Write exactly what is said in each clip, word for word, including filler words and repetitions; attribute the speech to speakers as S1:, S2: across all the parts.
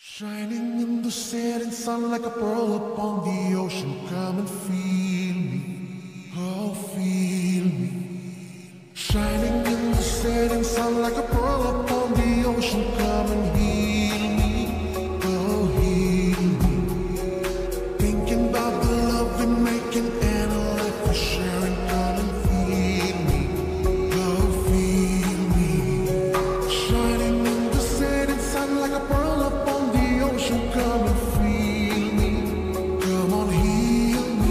S1: Shining in the setting sun like a pearl upon the ocean. Come and feel me, oh feel me. Shining in the setting sun like a pearl upon the ocean. Come and heal me, oh heal me. Thinking about the love we're making and a life we're sharing. Come and feel me, oh feel me. Shining in the setting sun like a pearl upon the ocean. Come and feel me, come on heal me.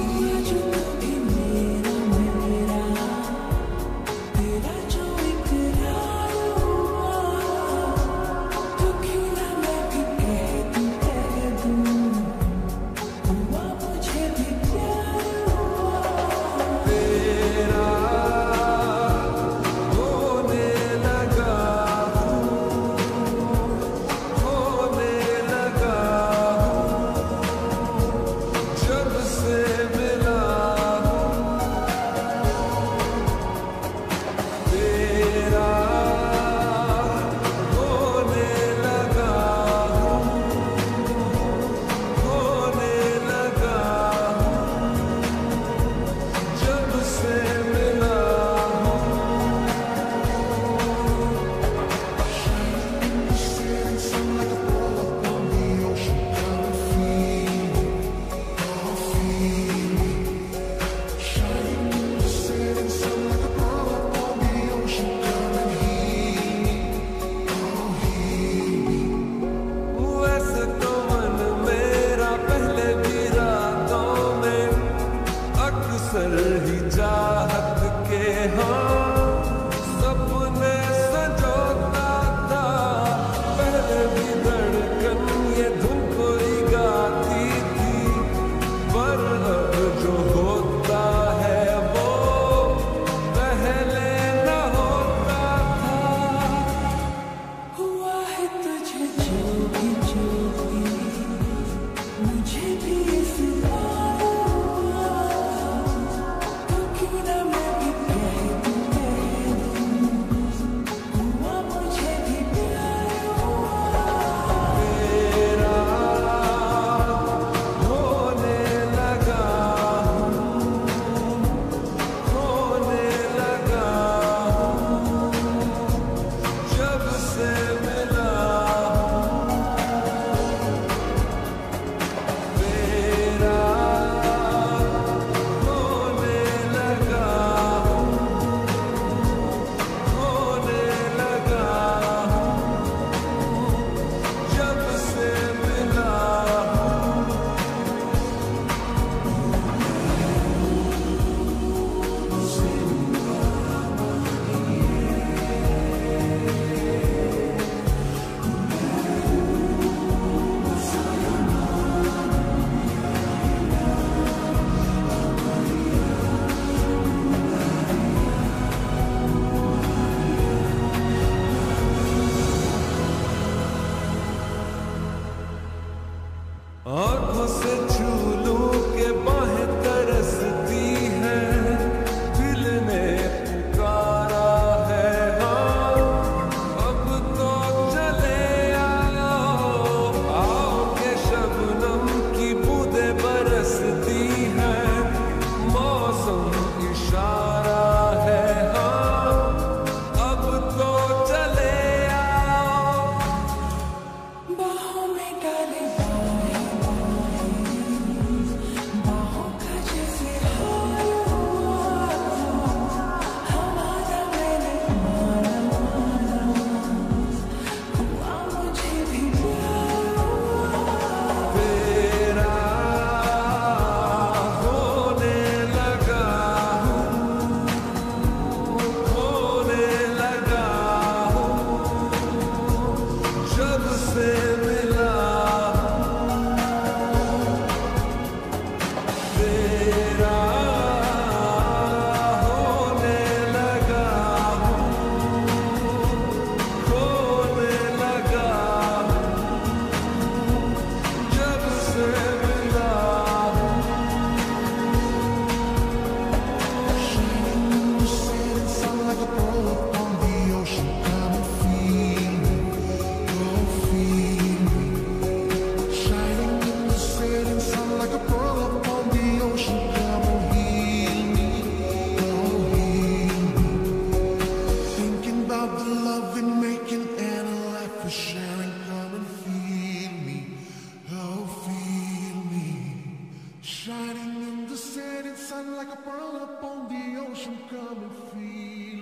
S2: आँखों से छू लूं के बाहें तरसती हैं, दिल ने पुकारा है हाँ, अब तो चले आओ, आओ के शबनम की बूंदें बरसती हैं, मौसम इशारा है हाँ, अब तो चले आओ, बाहों में डाले
S1: Upon the ocean, come and feel me, oh feel me. Shining in the setting sun like a pearl upon the ocean. Come and feel